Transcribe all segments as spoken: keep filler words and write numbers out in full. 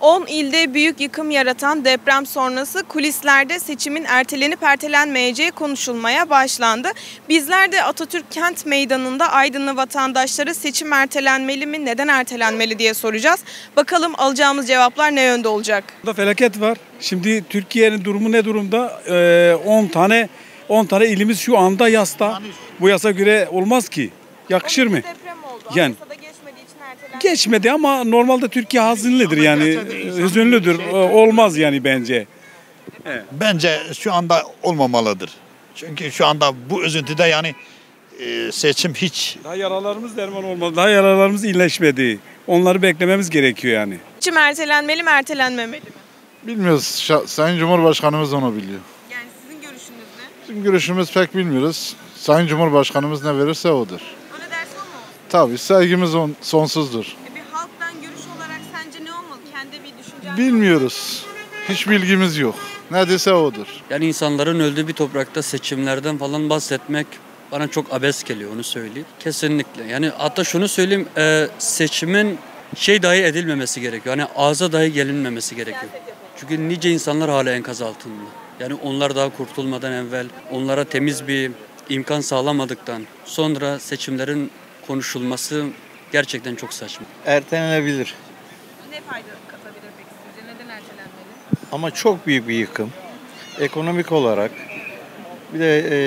on ilde büyük yıkım yaratan deprem sonrası kulislerde seçimin ertelenip ertelenmeyeceği konuşulmaya başlandı. Bizler de Atatürk Kent Meydanı'nda Aydınlı vatandaşlara seçim ertelenmeli mi, neden ertelenmeli diye soracağız. Bakalım alacağımız cevaplar ne yönde olacak? Burada felaket var. Şimdi Türkiye'nin durumu ne durumda? on tane on tane ilimiz şu anda yasta. Bu yasa göre olmaz ki. Yakışır mı? Deprem oldu. Yani geçmediği için ertelendi. geçmedi ama normalde Türkiye hazırlıdır yani hüzünlüdür. Olmaz yani bence. Evet. Bence şu anda olmamalıdır. Çünkü şu anda bu üzüntüde yani e, seçim hiç. Daha yaralarımız derman olmadı. Daha yaralarımız iyileşmedi. Onları beklememiz gerekiyor yani. Seçim ertelenmeli mi, ertelenmemeli mi? Bilmiyoruz. Sayın Cumhurbaşkanımız onu biliyor. Yani sizin görüşünüz ne? Bizim görüşümüz pek bilmiyoruz. Sayın Cumhurbaşkanımız ne verirse odur. Öyle derse o mu olsun? Tabii saygımız on, sonsuzdur. E bir halktan görüş olarak sence ne olmalı? Kendi bir düşüncen Bilmiyoruz. Hiç bilgimiz yok. Ne dese odur. Yani insanların öldüğü bir toprakta seçimlerden falan bahsetmek bana çok abes geliyor, onu söyleyeyim. Kesinlikle. Yani hatta şunu söyleyeyim, e, seçimin şey dahi edilmemesi gerekiyor. Yani ağza dahi gelinmemesi gerekiyor. Çünkü nice insanlar hala enkaz altında. Yani onlar daha kurtulmadan evvel onlara temiz bir imkan sağlamadıktan sonra seçimlerin konuşulması gerçekten çok saçma. Ertelenebilir. Ne fayda katabilir peki sizce? Neden ertelenmeli? Ama çok büyük bir yıkım. Ekonomik olarak bir de e,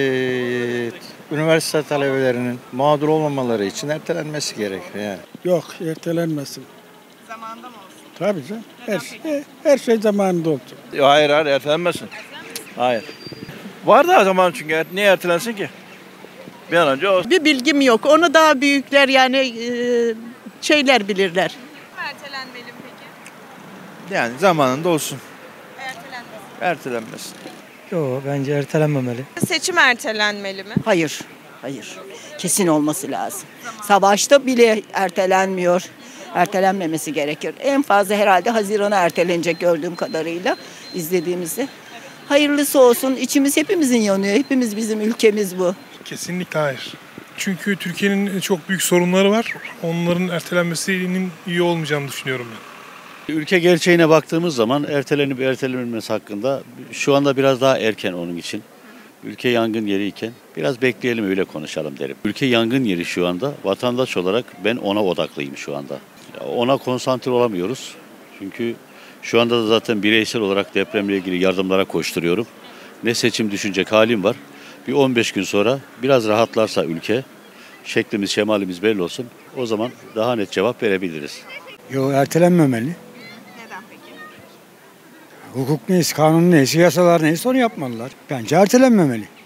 üniversite talebelerinin mağdur olmamaları için ertelenmesi gerekiyor yani. Yok, ertelenmesin. Zamanında mı olsun? Tabii canım. Her şey, her şey zamanında olacak. Hayır hayır ertelenmesin. Hayır. Var da zaman çünkü niye ertelensin ki? Bir an önce olsun. Bir bilgim yok. Onu daha büyükler yani e, şeyler bilirler. Ertelenmeli mi peki? Yani zamanında olsun. Ertelenmesin. Ertelenmesin. Yok, bence ertelenmemeli. Seçim ertelenmeli mi? Hayır, hayır. Kesin olması lazım. Savaşta bile ertelenmiyor. Ertelenmemesi gerekir. En fazla herhalde Haziran'a ertelenecek gördüğüm kadarıyla izlediğimizde. Hayırlısı olsun. İçimiz hepimizin yanıyor. Hepimiz bizim ülkemiz bu. Kesinlikle hayır. Çünkü Türkiye'nin çok büyük sorunları var. Onların ertelenmesinin iyi olmayacağını düşünüyorum ben. Ülke gerçeğine baktığımız zaman ertelenip ertelenmesi hakkında şu anda biraz daha erken onun için. Ülke yangın yeriyken biraz bekleyelim öyle konuşalım derim. Ülke yangın yeri şu anda. Vatandaş olarak ben ona odaklıyım şu anda. Ona konsantre olamıyoruz. Çünkü şu anda da zaten bireysel olarak depremle ilgili yardımlara koşturuyorum. Ne seçim düşünecek halim var. Bir on beş gün sonra biraz rahatlarsa ülke, şeklimiz, şemalimiz belli olsun. O zaman daha net cevap verebiliriz. Yok, ertelenmemeli. Neden peki? Hukuk neyse, kanun neyse, yasalar neyse onu yapmalılar. Bence ertelenmemeli.